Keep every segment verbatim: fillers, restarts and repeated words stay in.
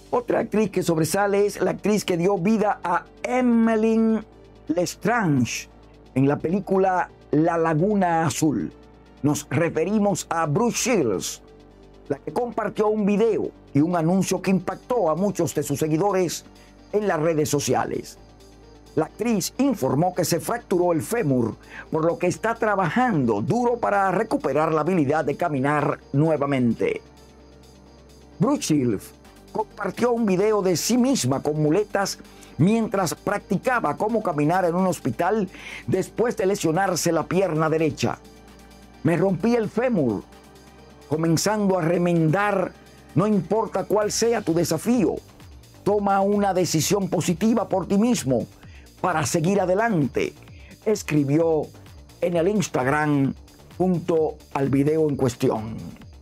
Otra actriz que sobresale es la actriz que dio vida a Emmeline Lestrange en la película La Laguna Azul. Nos referimos a Brooke Shields, la que compartió un video y un anuncio que impactó a muchos de sus seguidores en las redes sociales. La actriz informó que se fracturó el fémur, por lo que está trabajando duro para recuperar la habilidad de caminar nuevamente. Brooke Shields compartió un video de sí misma con muletas mientras practicaba cómo caminar en un hospital después de lesionarse la pierna derecha. Me rompí el fémur, comenzando a remendar. No importa cuál sea tu desafío, toma una decisión positiva por ti mismo para seguir adelante, escribió en el Instagram junto al video en cuestión.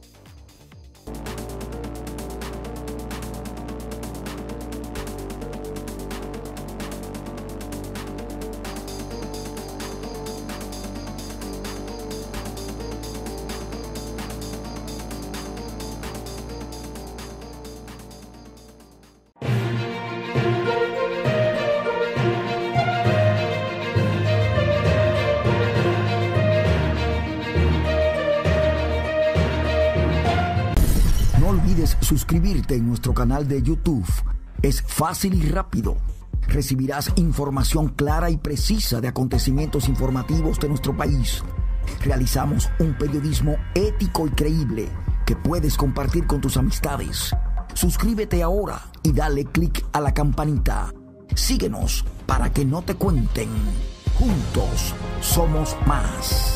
No olvides suscribirte en nuestro canal de YouTube. Es fácil y rápido. Recibirás información clara y precisa de acontecimientos informativos de nuestro país. Realizamos un periodismo ético y creíble que puedes compartir con tus amistades. Suscríbete ahora y dale clic a la campanita. Síguenos para que no te cuenten. Juntos somos más.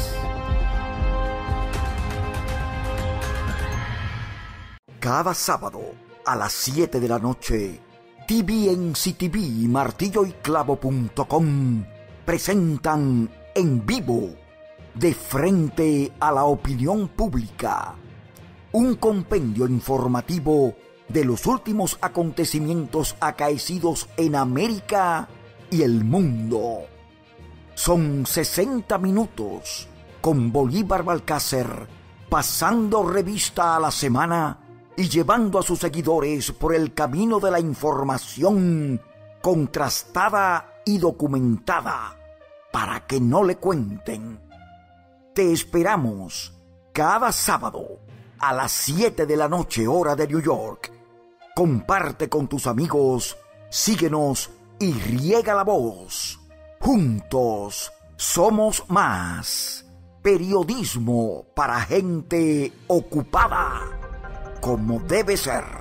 Cada sábado a las siete de la noche, T V N C T V y martillo y clavo punto com presentan en vivo, de frente a la opinión pública, un compendio informativo de los últimos acontecimientos acaecidos en América y el mundo. Son sesenta minutos con Bolívar Balcácer pasando revista a la semana y llevando a sus seguidores por el camino de la información contrastada y documentada para que no le cuenten. Te esperamos cada sábado a las siete de la noche, hora de New York. Comparte con tus amigos, síguenos y riega la voz. Juntos somos más. Periodismo para gente ocupada, como debe ser.